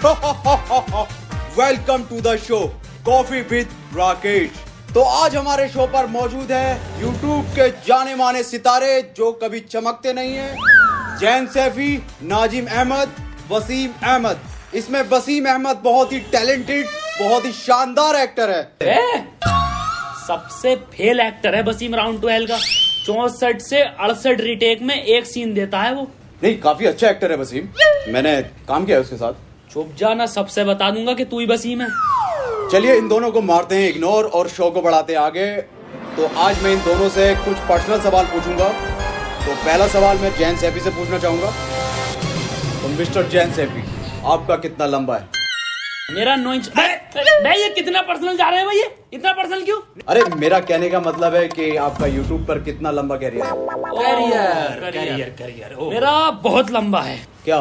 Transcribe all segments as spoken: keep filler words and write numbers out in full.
Welcome to the show coffee with Rakesh. तो आज हमारे शो पर मौजूद है यूट्यूब के जाने माने सितारे जो कभी चमकते नहीं हैं, जैन सैफी, नाजिम अहमद, वसीम अहमद। इसमें वसीम अहमद बहुत ही टैलेंटेड, बहुत ही शानदार एक्टर है। ए? सबसे फेल एक्टर है वसीम राउंड ट्वेल्व का। चौसठ से अड़सठ रिटेक में एक सीन देता है वो। नहीं, काफी अच्छा एक्टर है वसीम, मैंने काम किया है उसके साथ। चुप जाना, सबसे बता दूंगा कि तू ही वसीम है। चलिए इन दोनों को मारते हैं इग्नोर और शो को बढ़ाते हैं आगे। तो आज मैं इन दोनों से कुछ पर्सनल सवाल पूछूंगा। तो पहला सवाल मैं जैन सैफी से पूछना चाहूंगा। तो मिस्टर जैन सैफी, आपका कितना लंबा है? मेरा नौ इंच। भाई ये कितना पर्सनल जा रहे हैं भाई, ये इतना पर्सनल क्यों? अरे मेरा कहने का मतलब है कि आपका यूट्यूब पर कितना लंबा कैरियर है? करियर करियर करियर मेरा बहुत लंबा है। क्या?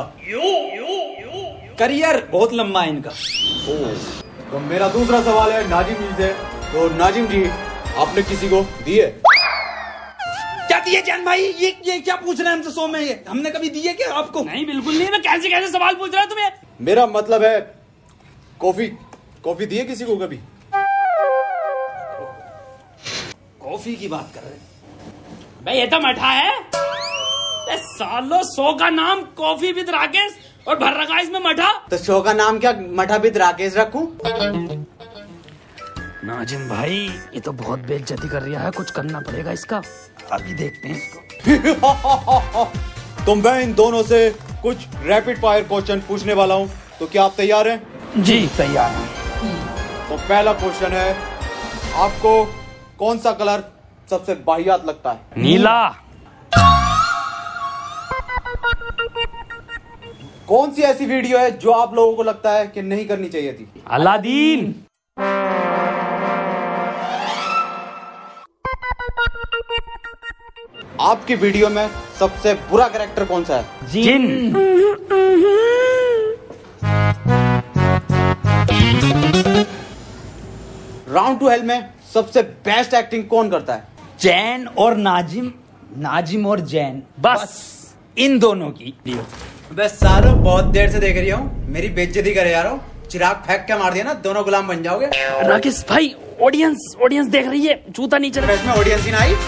करियर बहुत लंबा है इनका। ओ, तो मेरा दूसरा सवाल है नाजिम जी से। तो नाजिम जी, आपने किसी को दिए? क्या दिए जान भाई? ये ये क्या पूछ रहे हैं हमसे शो में? ये हमने कभी दिए क्या आपको? नहीं बिल्कुल नहीं। मैं कैसे कैसे सवाल पूछ रहा हूँ तुम्हें? मेरा मतलब है कॉफी कॉफी दिए किसी को कभी? कॉफी की बात कर रहे हैं भाई? ये तो मठा है। ए सालो, शो का नाम कॉफी विद राकेश और भर रखा है इसमें मठा। तो शो का नाम क्या मठा विद राकेश रखूं? नाजिम भाई ये तो बहुत बेइज्जती कर रहा है, कुछ करना पड़ेगा इसका। अभी देखते हैं इसको। तो मैं इन दोनों से कुछ रैपिड फायर क्वेश्चन पूछने वाला हूं। तो क्या आप तैयार हैं? जी तैयार है। तो पहला क्वेश्चन है, आपको कौन सा कलर सबसे वाहियात लगता है? नीला। कौन सी ऐसी वीडियो है जो आप लोगों को लगता है कि नहीं करनी चाहिए थी? अलादीन। आपकी वीडियो में सबसे बुरा कैरेक्टर कौन सा है? जिन। राउंड टू हेल में सबसे बेस्ट एक्टिंग कौन करता है? जैन और नाजिम, नाजिम और जैन, बस इन दोनों की। बस सालो, बहुत देर से देख रही हूँ, मेरी बेइज्जती करे यारो। चिराग फेंक के मार दिया ना, दोनों गुलाम बन जाओगे। राकेश भाई, ऑडियंस ऑडियंस देख रही है, जूता नहीं चल रहा। इसमें ऑडियंस ही ना आई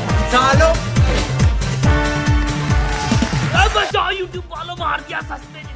सालो। बचाओ, यूट्यूब वालों मार दिया सस्ते।